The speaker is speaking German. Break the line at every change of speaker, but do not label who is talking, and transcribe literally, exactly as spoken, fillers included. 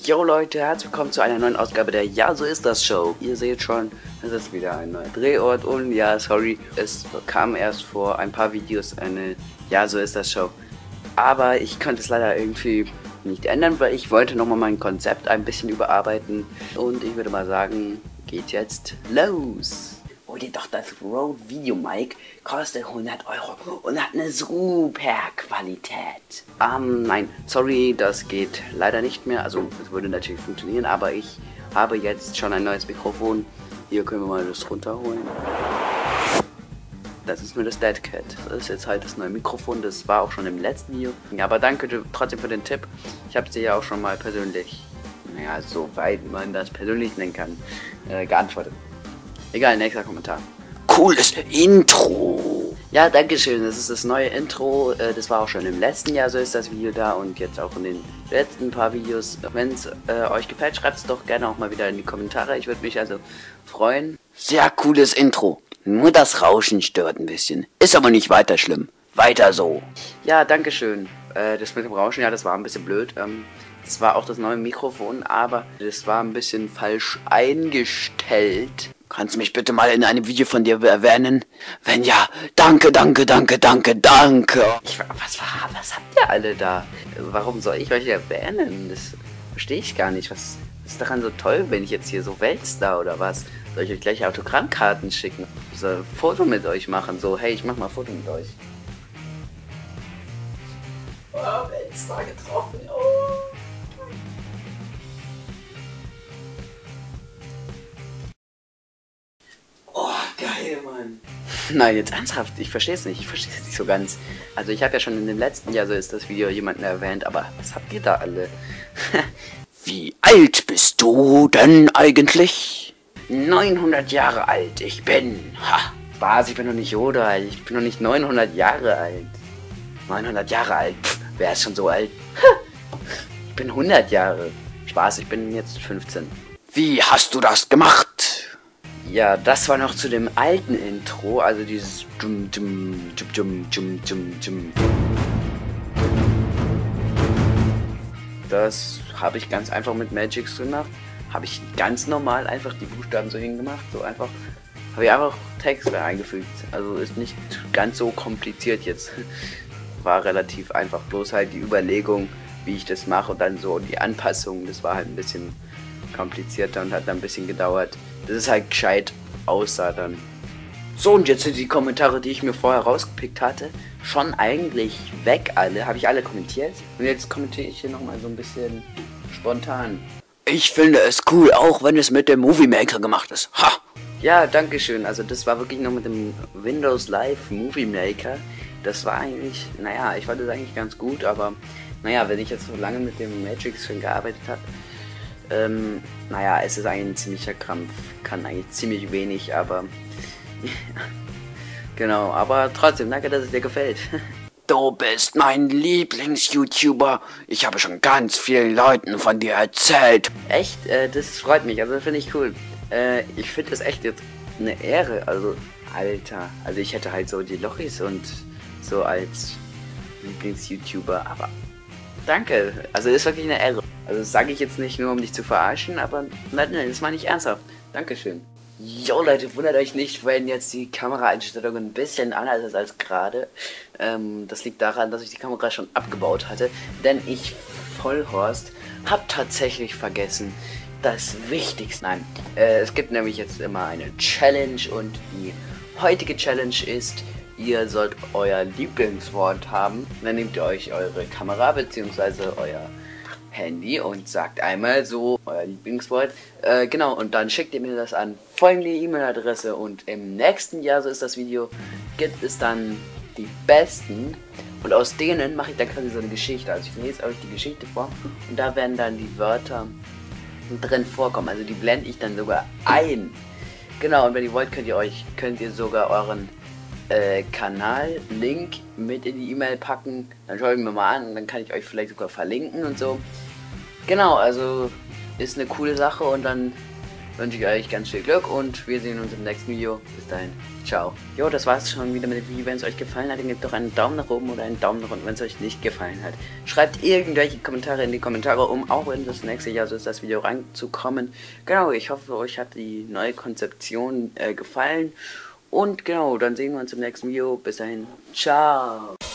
Yo Leute, herzlich willkommen zu einer neuen Ausgabe der Ja, so ist das Show. Ihr seht schon, es ist wieder ein neuer Drehort und ja, sorry, es kam erst vor ein paar Videos eine Ja, so ist das Show. Aber ich konnte es leider irgendwie nicht ändern, weil ich wollte nochmal mein Konzept ein bisschen überarbeiten. Und ich würde mal sagen, geht jetzt los. Hol dir doch das Rode Video Mic, kostet hundert Euro und hat eine super Qualität. Ähm, nein, sorry, das geht leider nicht mehr. Also, es würde natürlich funktionieren, aber ich habe jetzt schon ein neues Mikrofon. Hier können wir mal das runterholen. Das ist nur das Dead Cat. Das ist jetzt halt das neue Mikrofon. Das war auch schon im letzten Video. Ja, aber danke trotzdem für den Tipp. Ich habe es dir ja auch schon mal persönlich, naja, soweit man das persönlich nennen kann, äh, geantwortet. Egal, nächster Kommentar. Cooles Intro. Ja, dankeschön. Das ist das neue Intro. Äh, das war auch schon im letzten Jahr, so ist das Video da. Und jetzt auch in den letzten paar Videos. Wenn es äh, euch gefällt, schreibt es doch gerne auch mal wieder in die Kommentare. Ich würde mich also freuen. Sehr cooles Intro. Nur das Rauschen stört ein bisschen. Ist aber nicht weiter schlimm. Weiter so. Ja, dankeschön. Äh, das mit dem Rauschen, ja, das war ein bisschen blöd. Ähm, das war auch das neue Mikrofon, aber das war ein bisschen falsch eingestellt. Kannst du mich bitte mal in einem Video von dir erwähnen? Wenn ja, danke, danke, danke, danke, danke. Ich, was, was habt ihr alle da? Warum soll ich euch erwähnen? Das verstehe ich gar nicht. Was ist daran so toll, wenn ich jetzt hier so Weltstar oder was? Soll ich euch gleich Autogrammkarten schicken? Ich soll ein Foto mit euch machen? So, hey, ich mach mal ein Foto mit euch. Oh, Weltstar getroffen. Oh. Mann. Nein, jetzt ernsthaft, ich verstehe es nicht, ich verstehe es nicht so ganz. Also ich habe ja schon in dem letzten Jahr, so ist das Video, jemanden erwähnt, aber was habt ihr da alle? Wie alt bist du denn eigentlich? neunhundert Jahre alt, ich bin. Ha, Spaß, ich bin noch nicht Yoda alt, ich bin noch nicht neunhundert Jahre alt. neunhundert Jahre alt, pff, wer ist schon so alt? Ich bin hundert Jahre. Spaß, ich bin jetzt fünfzehn. Wie hast du das gemacht? Ja, das war noch zu dem alten Intro, also dieses dum dum dum dum dum dum. Das habe ich ganz einfach mit Magix gemacht. Habe ich ganz normal einfach die Buchstaben so hingemacht, so einfach. Habe ich einfach Text eingefügt. Also ist nicht ganz so kompliziert jetzt. War relativ einfach, bloß halt die Überlegung, wie ich das mache und dann so die Anpassung, das war halt ein bisschen komplizierter und hat dann ein bisschen gedauert. Das ist halt gescheit aussah dann. So, und jetzt sind die Kommentare, die ich mir vorher rausgepickt hatte, schon eigentlich weg alle. Habe ich alle kommentiert? Und jetzt kommentiere ich hier nochmal so ein bisschen spontan. Ich finde es cool, auch wenn es mit dem Movie Maker gemacht ist. Ha! Ja, danke schön. Also das war wirklich noch mit dem Windows Live Movie Maker. Das war eigentlich, naja, ich fand das eigentlich ganz gut, aber naja, wenn ich jetzt so lange mit dem Magix schon gearbeitet habe, Ähm, naja, es ist eigentlich ein ziemlicher Krampf. Kann eigentlich ziemlich wenig, aber... genau, aber trotzdem, danke, dass es dir gefällt. Du bist mein Lieblings-YouTuber. Ich habe schon ganz vielen Leuten von dir erzählt. Echt? Äh, das freut mich, also finde ich cool. Äh, ich finde es echt jetzt eine Ehre, also, Alter. Also ich hätte halt so die Lochis und so als Lieblings-YouTuber, aber... Danke, also ist wirklich eine Ehre. Also das sage ich jetzt nicht nur, um dich zu verarschen, aber nein, nein, das meine ich ernsthaft. Dankeschön. Jo Leute, wundert euch nicht, wenn jetzt die Kameraeinstellung ein bisschen anders ist als gerade. Ähm, das liegt daran, dass ich die Kamera schon abgebaut hatte. Denn ich, Vollhorst, habe tatsächlich vergessen, das Wichtigste. Nein, äh, es gibt nämlich jetzt immer eine Challenge und die heutige Challenge ist... Ihr sollt euer Lieblingswort haben. Dann nehmt ihr euch eure Kamera bzw. euer Handy und sagt einmal so euer Lieblingswort. Äh, genau, und dann schickt ihr mir das an folgende E-Mail-Adresse und im nächsten Jahr, so ist das Video, gibt es dann die besten. Und aus denen mache ich dann quasi so eine Geschichte. Also ich lese euch die Geschichte vor und da werden dann die Wörter drin vorkommen. Also die blende ich dann sogar ein. Genau, und wenn ihr wollt, könnt ihr euch, könnt ihr sogar euren Äh, Kanal-Link mit in die E-Mail packen, dann schaut mir mal an und dann kann ich euch vielleicht sogar verlinken und so. Genau, also ist eine coole Sache und dann wünsche ich euch ganz viel Glück und wir sehen uns im nächsten Video. Bis dahin, ciao. Jo, das war's schon wieder mit dem Video. Wenn es euch gefallen hat, dann gebt doch einen Daumen nach oben oder einen Daumen nach unten, wenn es euch nicht gefallen hat. Schreibt irgendwelche Kommentare in die Kommentare, um auch in das nächste Jahr so ist das Video reinzukommen. Genau, ich hoffe, euch hat die neue Konzeption äh, gefallen. Und genau, dann sehen wir uns im nächsten Video. Bis dahin, ciao.